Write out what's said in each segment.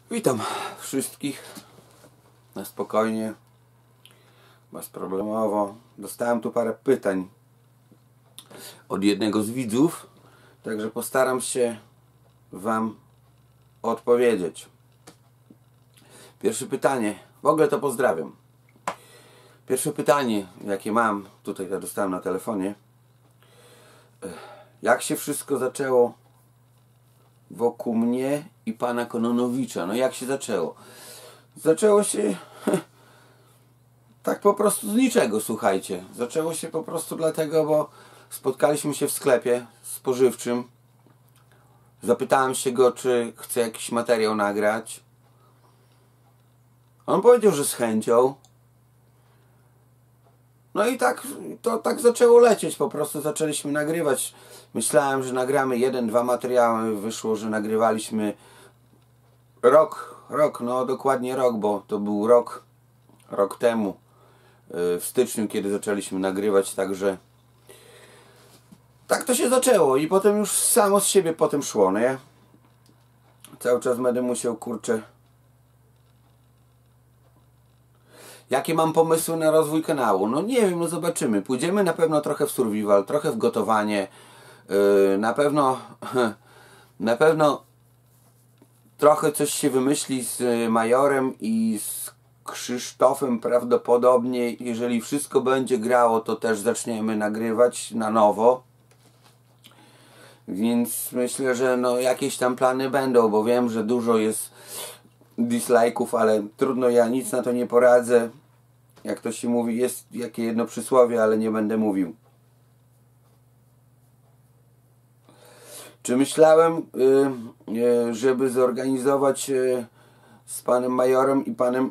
Witam wszystkich na spokojnie, bezproblemowo. Dostałem tu parę pytań od jednego z widzów, także postaram się Wam odpowiedzieć. Pierwsze pytanie, w ogóle to pozdrawiam. Pierwsze pytanie, jakie mam, tutaj ja dostałem na telefonie. Jak się wszystko zaczęło wokół mnie i pana Kononowicza? No jak się zaczęło? Zaczęło się tak po prostu z niczego, słuchajcie. Zaczęło się po prostu dlatego, bo spotkaliśmy się w sklepie spożywczym. Zapytałem się go, czy chce jakiś materiał nagrać. On powiedział, że z chęcią. No i tak to tak zaczęło lecieć, po prostu zaczęliśmy nagrywać. Myślałem, że nagramy 1-2 materiały, wyszło, że nagrywaliśmy rok, no dokładnie rok, bo to był rok temu, w styczniu, kiedy zaczęliśmy nagrywać, także tak to się zaczęło i potem już samo z siebie potem szło, nie? Cały czas będę musiał, kurczę. Jakie mam pomysły na rozwój kanału? No nie wiem, no zobaczymy. Pójdziemy na pewno trochę w survival, trochę w gotowanie. Na pewno trochę coś się wymyśli z Majorem i z Krzysztofem prawdopodobnie. Jeżeli wszystko będzie grało, to też zaczniemy nagrywać na nowo. Więc myślę, że no jakieś tam plany będą, bo wiem, że dużo jest dislike'ów, ale trudno, ja nic na to nie poradzę. Jak to się mówi, jest jakie jedno przysłowie, ale nie będę mówił. Czy myślałem, żeby zorganizować z panem Majorem i panem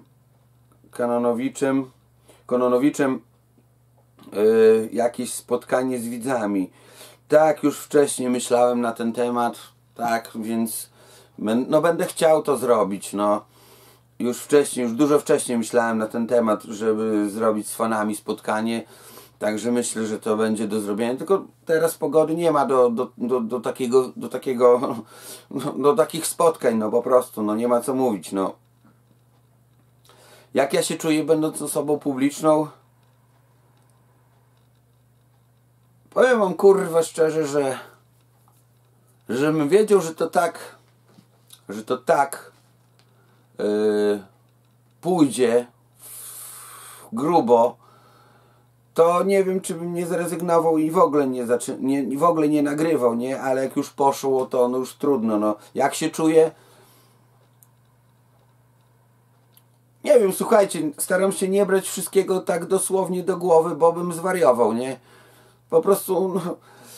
Kononowiczem jakieś spotkanie z widzami? Tak, już wcześniej myślałem na ten temat, tak, więc no będę chciał to zrobić, no. Już dużo wcześniej myślałem na ten temat, żeby zrobić z fanami spotkanie. Także myślę, że to będzie do zrobienia. Tylko teraz pogody nie ma do takich spotkań, no po prostu, no nie ma co mówić, no. Jak ja się czuję, będąc osobą publiczną? Powiem wam, kurwa, szczerze, żebym wiedział, że to tak pójdzie grubo, to nie wiem, czy bym nie zrezygnował i w ogóle nie nagrywał, nie? Ale jak już poszło, to no już trudno, no. Jak się czuję? Nie wiem, słuchajcie, staram się nie brać wszystkiego tak dosłownie do głowy, bo bym zwariował, nie? Po prostu, no,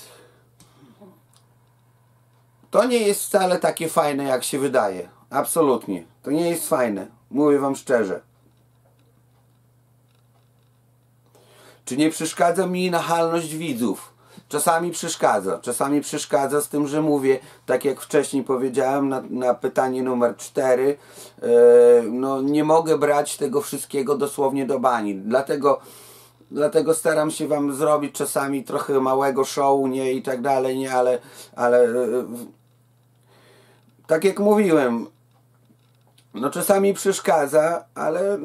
to nie jest wcale takie fajne, jak się wydaje. Absolutnie. To nie jest fajne. Mówię wam szczerze. Czy nie przeszkadza mi nachalność widzów? Czasami przeszkadza. Czasami przeszkadza z tym, że mówię, tak jak wcześniej powiedziałem na pytanie numer 4, no nie mogę brać tego wszystkiego dosłownie do bani. Dlatego staram się wam zrobić czasami trochę małego show, nie, i tak dalej, nie, ale tak jak mówiłem, no czasami przeszkadza, ale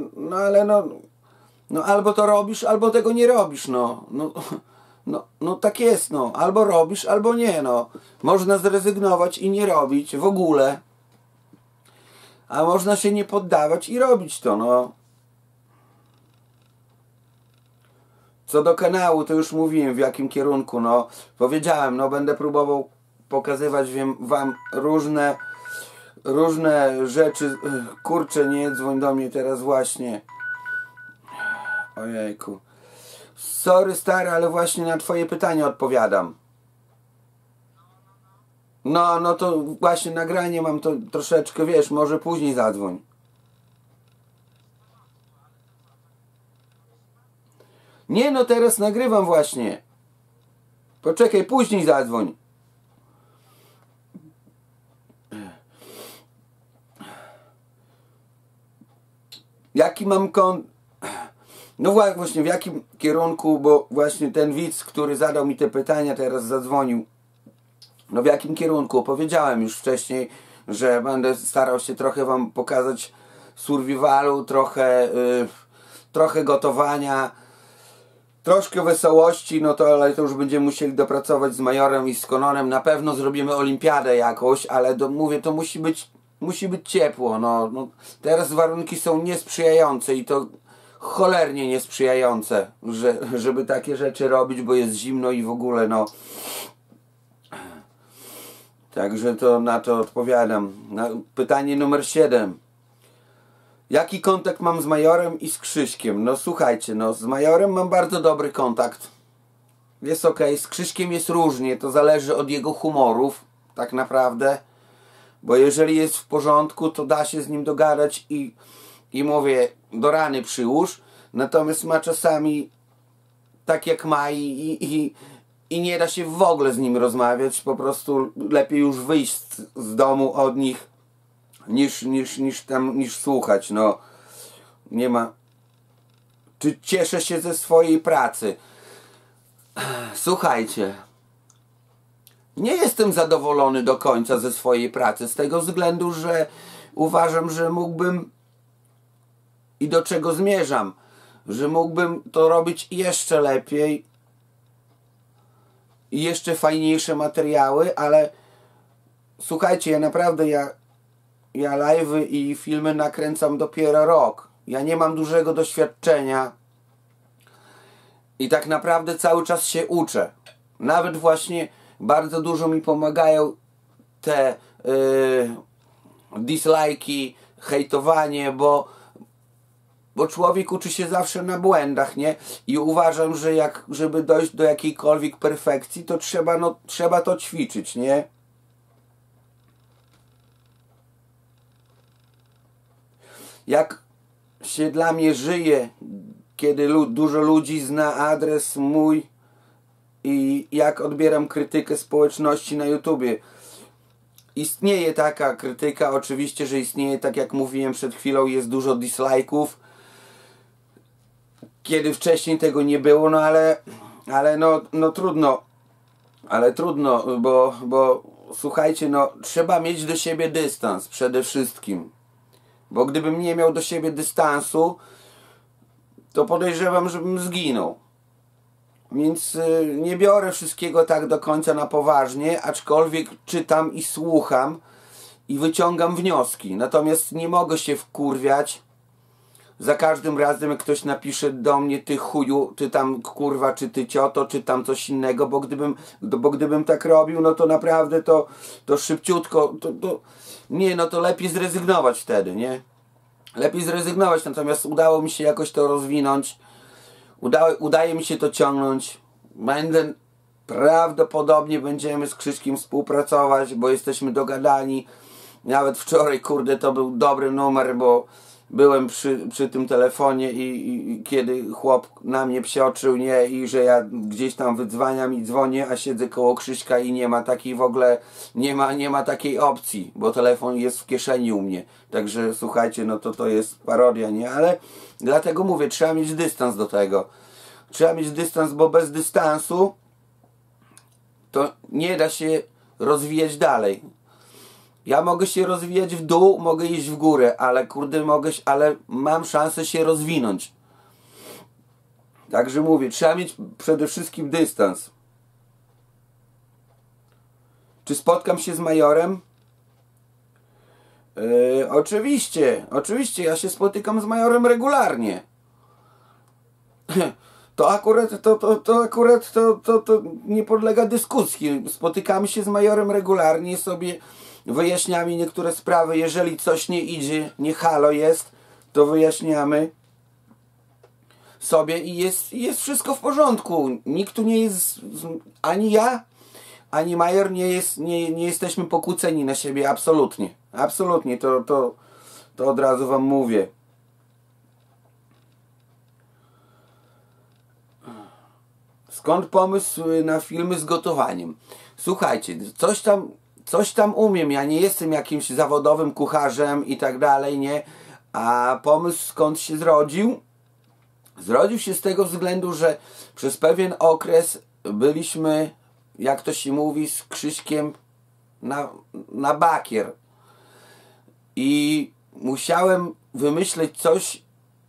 albo to robisz, albo tego nie robisz, no tak jest, no. Albo robisz, albo nie, no. Można zrezygnować i nie robić w ogóle, a można się nie poddawać i robić to, no. Co do kanału, to już mówiłem, w jakim kierunku, no. Powiedziałem, no będę próbował pokazywać wam różne rzeczy. Kurczę, nie dzwoń do mnie teraz właśnie. Ojejku. Sorry, stary, ale właśnie na twoje pytanie odpowiadam. No to właśnie nagranie mam, to troszeczkę, wiesz, może później zadzwoń. Nie, no teraz nagrywam właśnie. Poczekaj, później zadzwoń. Jaki mam No właśnie, w jakim kierunku, bo właśnie ten widz, który zadał mi te pytania, teraz zadzwonił. No w jakim kierunku? Powiedziałem już wcześniej, że będę starał się trochę wam pokazać survivalu, trochę gotowania, troszkę wesołości, no to ale to już będziemy musieli dopracować z Majorem i z Kononem. Na pewno zrobimy olimpiadę jakąś, ale mówię, to musi być ciepło. No, teraz warunki są niesprzyjające i to cholernie niesprzyjające, żeby takie rzeczy robić, bo jest zimno i w ogóle no. Także to na to odpowiadam. Pytanie numer 7. Jaki kontakt mam z Majorem i z Krzyśkiem? No słuchajcie, no z Majorem mam bardzo dobry kontakt. Jest ok, z Krzyśkiem jest różnie, to zależy od jego humorów, tak naprawdę. Bo jeżeli jest w porządku, to da się z nim dogadać i mówię, do rany przyłóż. Natomiast ma czasami tak jak ma i nie da się w ogóle z nim rozmawiać. Po prostu lepiej już wyjść z domu od nich niż słuchać. No nie ma. Czy cieszę się ze swojej pracy? Słuchajcie, nie jestem zadowolony do końca ze swojej pracy z tego względu, że uważam, że mógłbym i do czego zmierzam, że mógłbym to robić jeszcze lepiej i jeszcze fajniejsze materiały, ale słuchajcie, ja naprawdę ja live'y i filmy nakręcam dopiero rok. Ja nie mam dużego doświadczenia i tak naprawdę cały czas się uczę. Nawet właśnie bardzo dużo mi pomagają te dislike'i, hejtowanie, bo człowiek uczy się zawsze na błędach, nie? I uważam, że żeby dojść do jakiejkolwiek perfekcji, to trzeba to ćwiczyć, nie? Jak się dla mnie żyje, kiedy dużo ludzi zna adres mój i jak odbieram krytykę społeczności na YouTubie. Istnieje taka krytyka, oczywiście, że istnieje, tak jak mówiłem przed chwilą, jest dużo dislike'ów, kiedy wcześniej tego nie było, no ale no trudno, bo słuchajcie, no trzeba mieć do siebie dystans przede wszystkim, bo gdybym nie miał do siebie dystansu, to podejrzewam, żebym zginął. Więc nie biorę wszystkiego tak do końca na poważnie, aczkolwiek czytam i słucham i wyciągam wnioski. Natomiast nie mogę się wkurwiać za każdym razem, jak ktoś napisze do mnie, ty chuju, ty tam kurwa, czy ty cioto, czy tam coś innego, bo gdybym tak robił, no to naprawdę to szybciutko, nie, no to lepiej zrezygnować wtedy, nie? Lepiej zrezygnować, natomiast udało mi się jakoś to rozwinąć. Udaje mi się to ciągnąć. Prawdopodobnie będziemy z Krzyśkiem współpracować, bo jesteśmy dogadani. Nawet wczoraj, kurde, to był dobry numer, bo byłem przy tym telefonie i kiedy chłop na mnie psioczył, nie, i że ja gdzieś tam wydzwaniam i dzwonię, a siedzę koło Krzyśka i nie ma takiej w ogóle, nie ma takiej opcji, bo telefon jest w kieszeni u mnie. Także słuchajcie, no to jest parodia, nie? Ale dlatego mówię, trzeba mieć dystans do tego. Trzeba mieć dystans, bo bez dystansu to nie da się rozwijać dalej. Ja mogę się rozwijać w dół, mogę iść w górę, ale kurde ale mam szansę się rozwinąć. Także mówię, trzeba mieć przede wszystkim dystans. Czy spotkam się z Majorem? Oczywiście, ja się spotykam z Majorem regularnie. To akurat nie podlega dyskusji. Spotykamy się z Majorem regularnie, sobie wyjaśniamy niektóre sprawy. Jeżeli coś nie idzie, nie halo jest, to wyjaśniamy sobie i jest wszystko w porządku. Nikt tu nie jest, ani ja, ani Major nie jesteśmy pokłóceni na siebie, absolutnie. Absolutnie, to od razu wam mówię. Skąd pomysł na filmy z gotowaniem? Słuchajcie, coś tam umiem. Ja nie jestem jakimś zawodowym kucharzem i tak dalej, nie? A pomysł skąd się zrodził? Zrodził się z tego względu, że przez pewien okres byliśmy, jak to się mówi, z Krzyśkiem na bakier. i musiałem wymyśleć coś,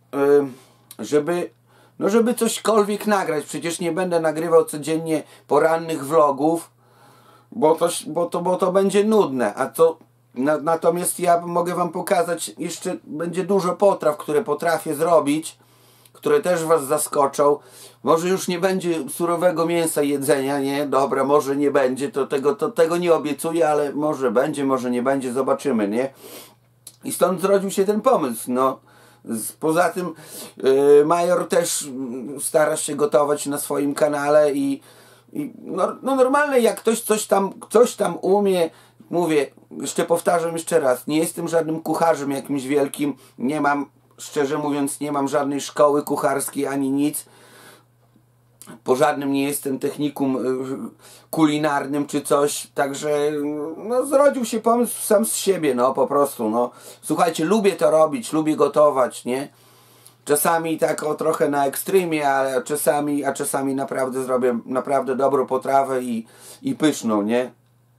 żeby cośkolwiek nagrać. Przecież nie będę nagrywał codziennie porannych vlogów, bo to będzie nudne. Natomiast ja mogę wam pokazać, jeszcze będzie dużo potraw, które potrafię zrobić, które też was zaskoczą. Może już nie będzie surowego mięsa jedzenia, nie? Dobra, może nie będzie, tego nie obiecuję, ale może będzie, może nie będzie, zobaczymy, nie? I stąd zrodził się ten pomysł, no. Poza tym Major też stara się gotować na swoim kanale i normalne, jak ktoś coś tam umie. Mówię, powtarzam jeszcze raz, nie jestem żadnym kucharzem jakimś wielkim, szczerze mówiąc, nie mam żadnej szkoły kucharskiej ani nic. Po żadnym nie jestem technikum kulinarnym czy coś, także no, zrodził się pomysł sam z siebie, no po prostu, no. Słuchajcie, lubię to robić, lubię gotować, nie? Czasami tak trochę na ekstremie, ale czasami naprawdę zrobię naprawdę dobrą potrawę i pyszną, nie?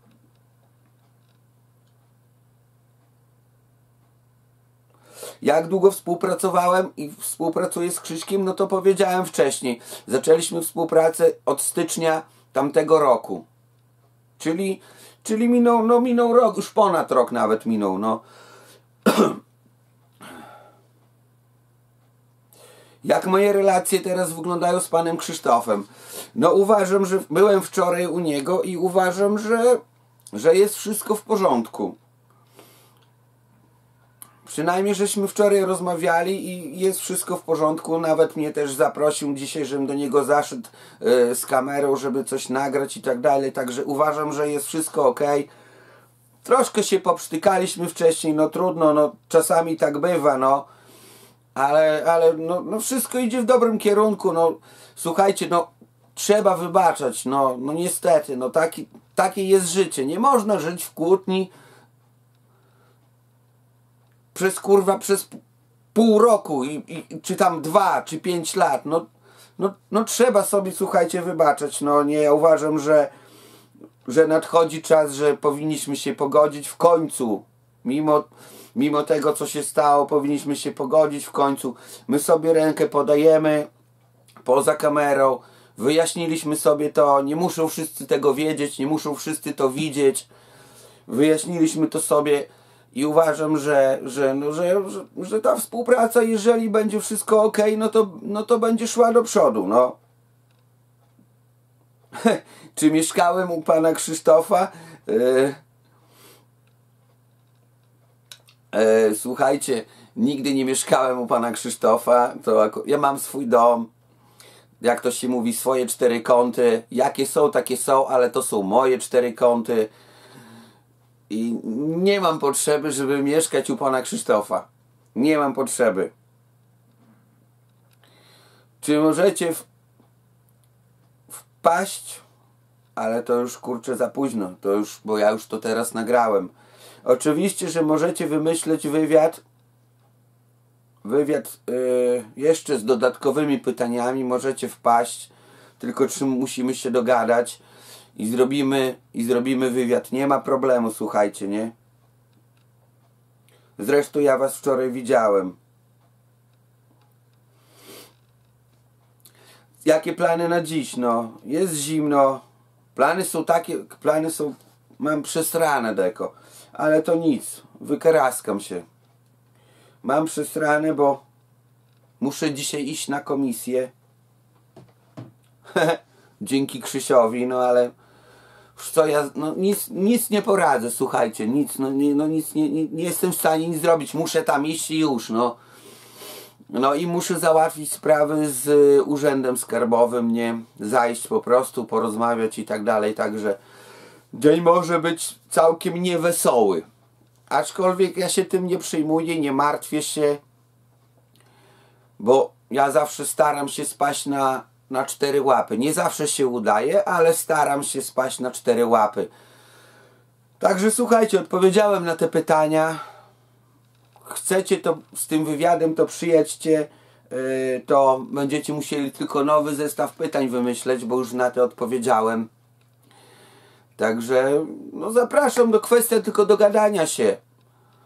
Jak długo współpracowałem i współpracuję z Krzyśkiem, no to powiedziałem wcześniej. Zaczęliśmy współpracę od stycznia tamtego roku. Czyli minął rok, już ponad rok nawet minął, no. Jak moje relacje teraz wyglądają z panem Krzysztofem? No uważam, że byłem wczoraj u niego i uważam, że jest wszystko w porządku. Przynajmniej żeśmy wczoraj rozmawiali i jest wszystko w porządku. Nawet mnie też zaprosił dzisiaj, żebym do niego zaszedł z kamerą, żeby coś nagrać i tak dalej. Także uważam, że jest wszystko ok. Troszkę się poprztykaliśmy wcześniej, no trudno, no czasami tak bywa, no. Ale no wszystko idzie w dobrym kierunku, no. Słuchajcie, no trzeba wybaczać, no niestety, no takie jest życie. Nie można żyć w kłótni przez pół roku czy tam 2 czy 5 lat. No trzeba sobie, słuchajcie, wybaczać. No nie, ja uważam, że nadchodzi czas, że powinniśmy się pogodzić w końcu. Mimo tego, co się stało, powinniśmy się pogodzić w końcu. My sobie rękę podajemy poza kamerą. Wyjaśniliśmy sobie to. Nie muszą wszyscy tego wiedzieć, nie muszą wszyscy to widzieć. Wyjaśniliśmy to sobie. I uważam, że ta współpraca, jeżeli będzie wszystko ok, no to będzie szła do przodu, no. Czy mieszkałem u pana Krzysztofa? Słuchajcie, nigdy nie mieszkałem u pana Krzysztofa. Ja mam swój dom. Jak to się mówi, swoje 4 kąty. Jakie są, takie są, ale to są moje 4 kąty. I nie mam potrzeby, żeby mieszkać u pana Krzysztofa. Nie mam potrzeby. Czy możecie wpaść? Ale to już, kurczę, za późno. Bo ja już to teraz nagrałem. Oczywiście, że możecie wymyśleć wywiad jeszcze z dodatkowymi pytaniami. Możecie wpaść. Tylko czy musimy się dogadać. I zrobimy wywiad. Nie ma problemu, słuchajcie, nie? Zresztą ja was wczoraj widziałem. Jakie plany na dziś? No, jest zimno. Plany są takie, mam przesrane deko. Ale to nic, wykaraskam się. Mam przesrane, bo muszę dzisiaj iść na komisję. Dzięki Krzysiowi, no ale co ja, no nic nie poradzę, słuchajcie, nic nie jestem w stanie nic zrobić, muszę tam iść i już, no. No i muszę załatwić sprawy z urzędem skarbowym, nie, zajść po prostu, porozmawiać i tak dalej, także dzień może być całkiem niewesoły. Aczkolwiek ja się tym nie przejmuję, nie martwię się, bo ja zawsze staram się spaść na 4 łapy. Nie zawsze się udaje, ale staram się spaść na 4 łapy. Także słuchajcie, odpowiedziałem na te pytania. Chcecie to z tym wywiadem, to przyjedźcie, to będziecie musieli tylko nowy zestaw pytań wymyśleć, bo już na te odpowiedziałem. Także no zapraszam, do kwestii tylko dogadania się.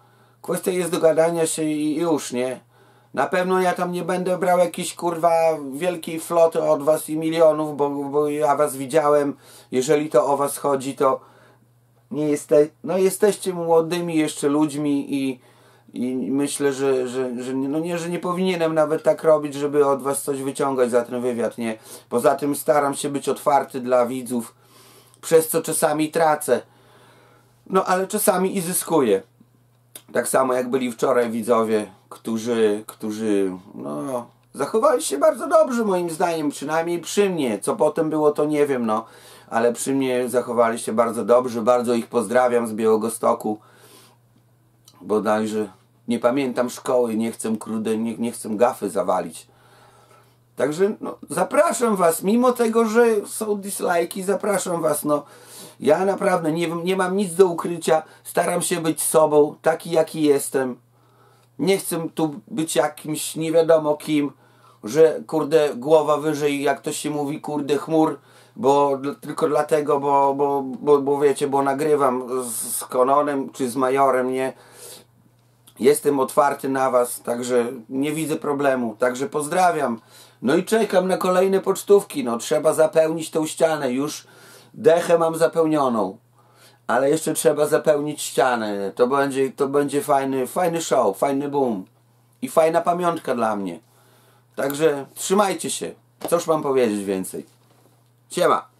Kwestia jest dogadania się i już, nie? Na pewno ja tam nie będę brał jakiejś kurwa wielkiej floty od was i milionów, bo ja was widziałem. Jeżeli to o was chodzi, to nie jesteście młodymi jeszcze ludźmi i myślę, że nie powinienem nawet tak robić, żeby od was coś wyciągać za ten wywiad, nie? Poza tym staram się być otwarty dla widzów, przez co czasami tracę. No ale czasami i zyskuję. Tak samo jak byli wczoraj widzowie, którzy no, zachowali się bardzo dobrze moim zdaniem, przynajmniej przy mnie. Co potem było, to nie wiem, no. Ale przy mnie zachowali się bardzo dobrze, bardzo ich pozdrawiam z Białegostoku. Bodajże nie pamiętam szkoły, nie chcę gafy zawalić. Także no, zapraszam was, mimo tego, że są dislike'i, zapraszam was, no. Ja naprawdę nie mam nic do ukrycia, staram się być sobą, taki jaki jestem. Nie chcę tu być jakimś nie wiadomo kim, że kurde głowa wyżej, jak to się mówi, kurde chmur, tylko dlatego, bo wiecie, bo nagrywam z Kononem czy z Majorem, nie? Jestem otwarty na was, także nie widzę problemu, także pozdrawiam. No i czekam na kolejne pocztówki, no trzeba zapełnić tą ścianę, już dechę mam zapełnioną, ale jeszcze trzeba zapełnić ścianę. To będzie fajny show, fajny boom i fajna pamiątka dla mnie. Także trzymajcie się. Cóż mam powiedzieć więcej? Siema.